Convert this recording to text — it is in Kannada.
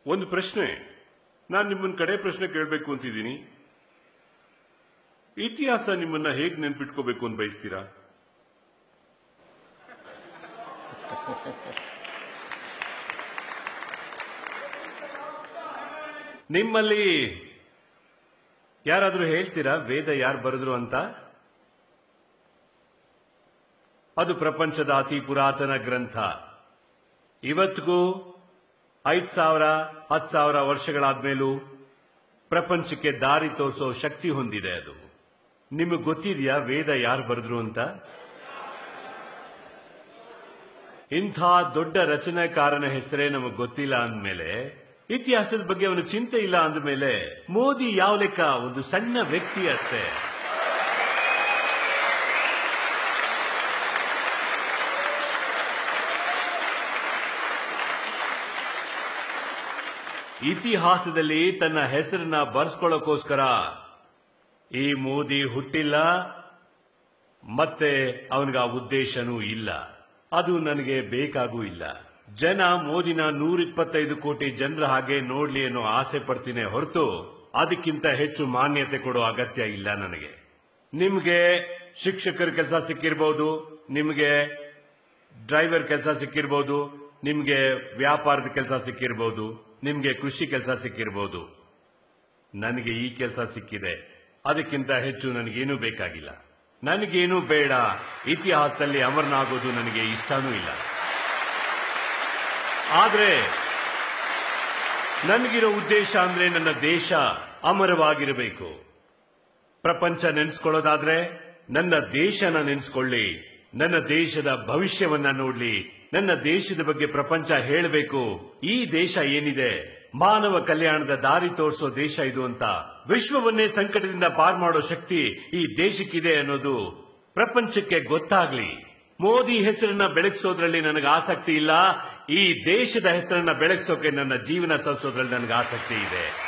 ಒಂದು ಪ್ರಶ್ನೆ, ನಾನು ನಿಮ್ಮನ್ನ ಕಡೆ ಪ್ರಶ್ನೆ ಕೇಳಬೇಕು ಅಂತಿದ್ದೀನಿ. ಇತಿಹಾಸ ನಿಮ್ಮನ್ನ ಹೇಗೆ ನೆನ್ಪಿಟ್ಕೋಬೇಕು ಅಂತ ಬಯಸ್ತೀರಾ? ನಿಮ್ಮಲ್ಲಿ ಯಾರಾದ್ರೂ ಹೇಳ್ತೀರಾ ವೇದ ಯಾರು ಬರೆದ್ರು ಅಂತ? ಅದು ಪ್ರಪಂಚದ ಅತಿ ಪುರಾತನ ಗ್ರಂಥ. ಇವತ್ತಿಗೂ 5,000 10,000 ವರ್ಷಗಳಾದ್ಮೇಲೂ ಪ್ರಪಂಚಕ್ಕೆ ದಾರಿ ತೋರಿಸೋ ಶಕ್ತಿ ಹೊಂದಿದೆ ಅದು. ನಿಮಗೆ ಗೊತ್ತಿದೆಯಾ ವೇದ ಯಾರು ಬರೆದ್ರು ಅಂತ? ಇಂಥ ದೊಡ್ಡ ರಚನಾಕಾರನ ಹೆಸರೇ ನಮಗೆ ಗೊತ್ತಿಲ್ಲ ಅಂದಮೇಲೆ, ಇತಿಹಾಸದ ಬಗ್ಗೆ ಅವನು ಚಿಂತೆ ಇಲ್ಲ ಅಂದಮೇಲೆ, ಮೋದಿ ಯಾವ ಲೆಕ್ಕ? ಒಂದು ಸಣ್ಣ ವ್ಯಕ್ತಿ ಅಷ್ಟೇ. ಇತಿಹಾಸದಲ್ಲಿ ತನ್ನ ಹೆಸರನ್ನ ಬರ್ಸ್ಕೊಳ್ಳೋಕೋಸ್ಕರ ಈ ಮೋದಿ ಹುಟ್ಟಿಲ್ಲ, ಮತ್ತೆ ಅವನಿಗೆ ಆ ಉದ್ದೇಶನೂ ಇಲ್ಲ. ಅದು ನನಗೆ ಬೇಕಾಗೂ ಇಲ್ಲ. ಜನ ಮೋದಿನ 125 ಕೋಟಿ ಜನರ ಹಾಗೆ ನೋಡ್ಲಿ ಅನ್ನೋ ಆಸೆ ಪಡ್ತೀನಿ ಹೊರತು ಅದಕ್ಕಿಂತ ಹೆಚ್ಚು ಮಾನ್ಯತೆ ಕೊಡೋ ಅಗತ್ಯ ಇಲ್ಲ ನನಗೆ. ನಿಮ್ಗೆ ಶಿಕ್ಷಕರ ಕೆಲಸ ಸಿಕ್ಕಿರ್ಬೋದು, ನಿಮ್ಗೆ ಡ್ರೈವರ್ ಕೆಲಸ ಸಿಕ್ಕಿರ್ಬೋದು, ನಿಮ್ಗೆ ವ್ಯಾಪಾರದ ಕೆಲಸ ಸಿಕ್ಕಿರ್ಬೋದು, ನಿಮ್ಗೆ ಕೃಷಿ ಕೆಲಸ ಸಿಕ್ಕಿರ್ಬೋದು. ನನಗೆ ಈ ಕೆಲಸ ಸಿಕ್ಕಿದೆ, ಅದಕ್ಕಿಂತ ಹೆಚ್ಚು ನನಗೇನೂ ಬೇಕಾಗಿಲ್ಲ. ನನಗೇನೂ ಬೇಡ. ಇತಿಹಾಸದಲ್ಲಿ ಅಮರನಾಗೋದು ನನಗೆ ಇಷ್ಟನೂ ಇಲ್ಲ. ಆದ್ರೆ ನನಗಿರೋ ಉದ್ದೇಶ ಅಂದ್ರೆ ನನ್ನ ದೇಶ ಅಮರವಾಗಿರಬೇಕು. ಪ್ರಪಂಚ ನೆನೆಸ್ಕೊಳ್ಳೋದಾದ್ರೆ ನನ್ನ ದೇಶನ ನೆನೆಸ್ಕೊಳ್ಳಿ, ನನ್ನ ದೇಶದ ಭವಿಷ್ಯವನ್ನ ನೋಡ್ಲಿ, ನನ್ನ ದೇಶದ ಬಗ್ಗೆ ಪ್ರಪಂಚ ಹೇಳಬೇಕು. ಈ ದೇಶ ಏನಿದೆ, ಮಾನವ ಕಲ್ಯಾಣದ ದಾರಿ ತೋರಿಸೋ ದೇಶ ಇದು ಅಂತ, ವಿಶ್ವವನ್ನೇ ಸಂಕಟದಿಂದ ಪಾರ್ ಮಾಡೋ ಶಕ್ತಿ ಈ ದೇಶಕ್ಕಿದೆ ಅನ್ನೋದು ಪ್ರಪಂಚಕ್ಕೆ ಗೊತ್ತಾಗ್ಲಿ. ಮೋದಿ ಹೆಸರನ್ನ ಬೆಳಗಿಸೋದ್ರಲ್ಲಿ ನನಗೆ ಆಸಕ್ತಿ ಇಲ್ಲ. ಈ ದೇಶದ ಹೆಸರನ್ನ ಬೆಳಗಿಸೋಕೆ ನನ್ನ ಜೀವನ ಸಲ್ಲಿಸೋದ್ರಲ್ಲಿ ನನಗೆ ಆಸಕ್ತಿ ಇದೆ.